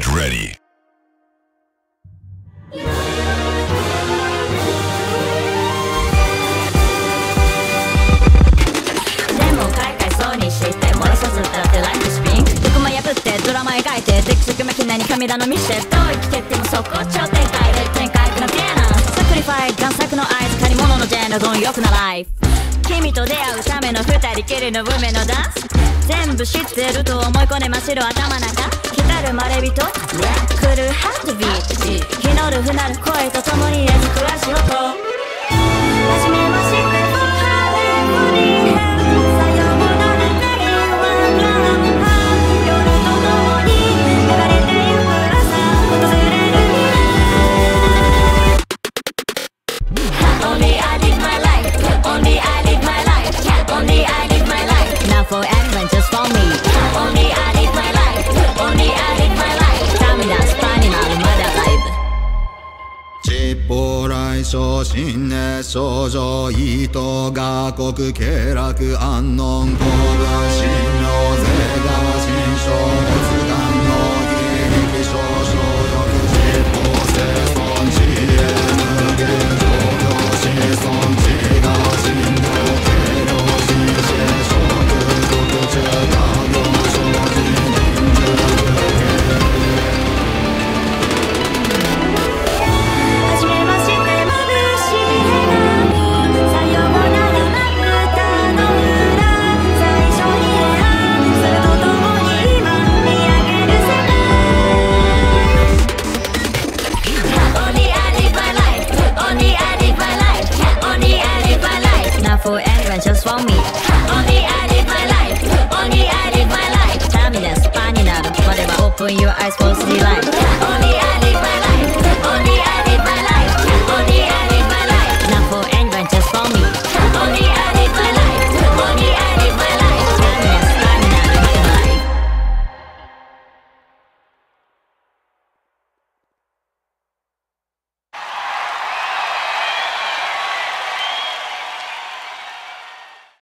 Get ready. でも海外そうにして漏らさずだってライフスピン毒も破ってドラマ描いてディクスクメキネに神頼みしてどう生きてってもそこ頂点階で展開のテーナサクリファイ贋作の合図借り物のジェンド貪欲なライフ君と出会うための二人きりの夢のダンス全部知ってると思い込んでましろ頭中光るまれびと来るハートビート日のるふなる声と共に根付く足音初めましてFor everyone, just for me. Only I live my life. Only I live my life. ダメだスパになるまだライブ。 ちっぽらい昇進熱症状意図画国経絡安穏公文神妙税が新書没願の義力少々欲実法生存知恵無限上領子孫地が神道計量神聖諸中華行精進人数はじめまして眩しい笑顔さようならまぶたの裏最初に出会うそれとともに今見上げる世界 Only I live my life Only I live my life Only I live my life Not for anyone just for me Only I live my life Only I live my life ターミナスパンになる Whatever open your eyes for city life Only I